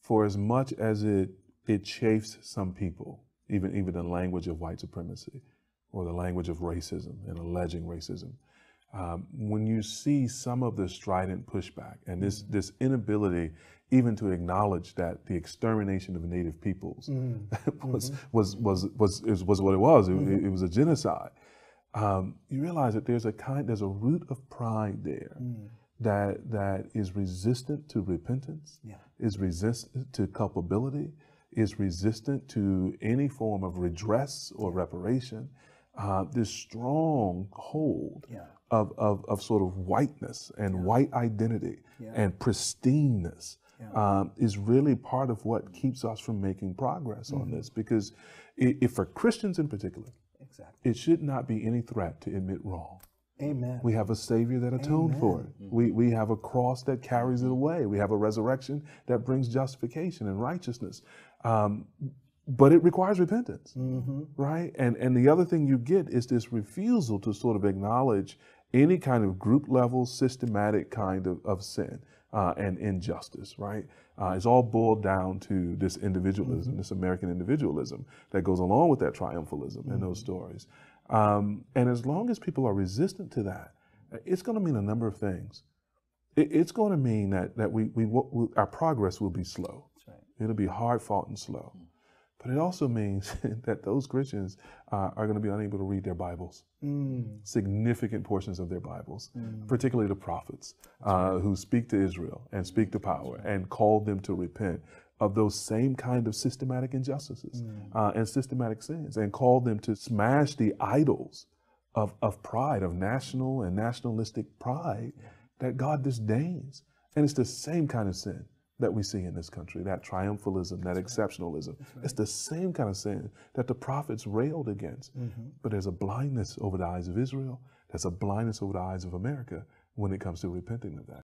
for as much as it chafes some people, even the language of white supremacy or the language of racism and alleging racism, when you see some of the strident pushback and this inability even to acknowledge that the extermination of Native peoples was what it was. It was a genocide. You realize that there's a root of pride there that is resistant to repentance, is resistant to culpability, is resistant to any form of redress or reparation. This strong hold of sort of whiteness and white identity and pristineness is really part of what keeps us from making progress on this. Because if for Christians in particular, it should not be any threat to admit wrong. Amen. We have a Savior that atoned for it. We have a cross that carries it away. We have a resurrection that brings justification and righteousness. But it requires repentance, right? And the other thing you get is this refusal to sort of acknowledge any kind of group level, systematic kind of sin and injustice, right? It's all boiled down to this individualism, this American individualism that goes along with that triumphalism and those stories. And as long as people are resistant to that, it's going to mean a number of things. It's going to mean that our progress will be slow. That's right. It'll be hard fought and slow. But it also means that those Christians are going to be unable to read their Bibles, significant portions of their Bibles, particularly the prophets who speak to Israel and speak to power and call them to repent of those same kind of systematic injustices and systematic sins, and call them to smash the idols of pride, of national and nationalistic pride that God disdains. And it's the same kind of sin that we see in this country, that triumphalism, that exceptionalism. It's the same kind of sin that the prophets railed against. But there's a blindness over the eyes of Israel. There's a blindness over the eyes of America when it comes to repenting of that.